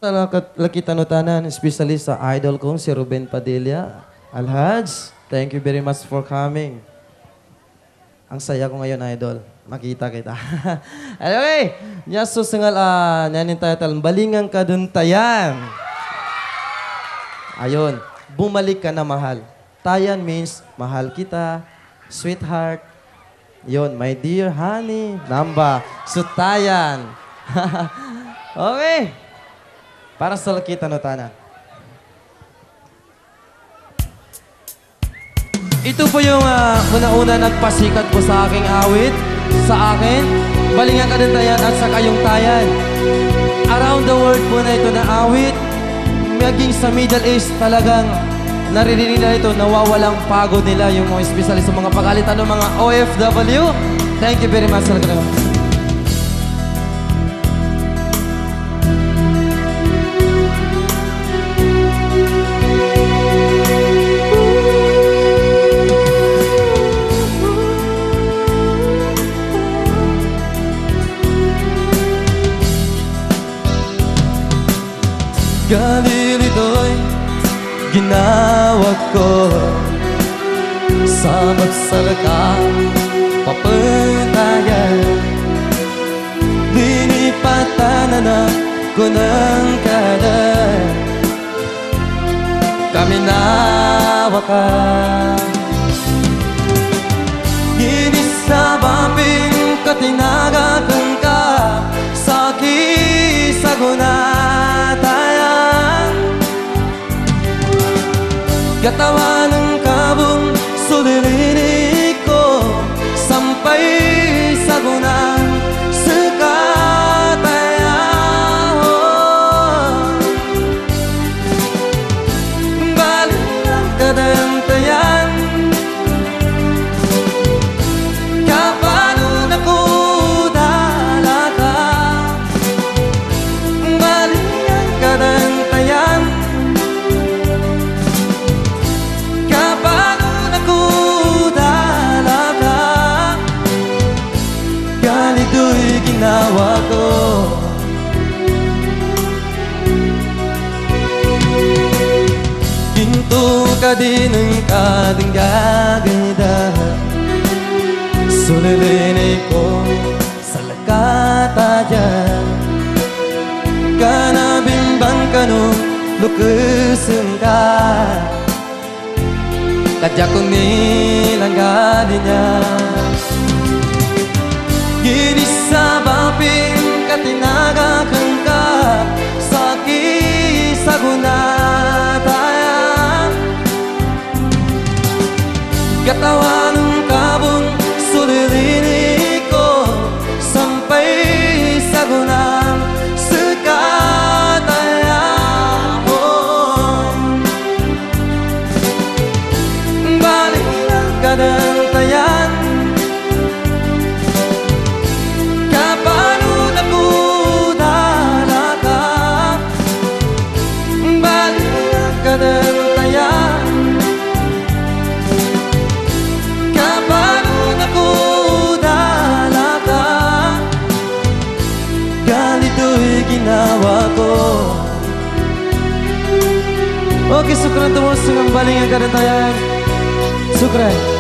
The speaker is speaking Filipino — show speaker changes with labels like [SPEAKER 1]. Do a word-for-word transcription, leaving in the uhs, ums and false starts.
[SPEAKER 1] Laki tanutanan, especially sa idol kong si Ruben Padilla. Alhaj, thank you very much for coming. Ang saya ko ngayon, idol. Makita kita. Anyway, yaso sengal uh, nanin title, Embalingan Kaden Tayan. Ayun, bumalik ka na mahal. Tayan means mahal kita, sweetheart. Yun, my dear honey, namba, sutayan. Okay. Para sa laki tanutanan. Ito po yung uh, una-una nagpasikat po sa aking awit, sa akin, Embalingan Kaden Tayan at saka yung Tayan. Around the world po na ito na awit, maging sa Middle East talagang naririnig na ito, nawawalang pagod nila yung mga especially sa mga pagalitan ng mga O F W. Thank you very much. Galilito'y ginawa ko sa magsalaka papuntayan. Dinipatanan na ko ng kadan, kami nawakan. Ginisabapin ka tinagakan ka sa kisagunatayan. Katawan ng kabong sulirinig ko sampai sa gunang sekatayan. Embalingan Kaden Tayan, kapanon ako dalaga. Embalingan Kaden Tayan, ginawa ko. Ginto ka din ang kading gaganda, sulilinay ko sa lakatayan. Kanabimbang ka nung lukusin ka, kadya kong nilanggadin niya. Ginisabapin ka tinagakan ka sa kisagunatayan. Katawan ng kabong sulirinig ko sampai sa gunang sekatayan. Embalingan Kaden Tayan, Kaden Tayan, kapanon ako dalaga. Ganito'y ginawa ko. Okay, sukran tumusong ang Embalingan Kaden Tayan. Sukran.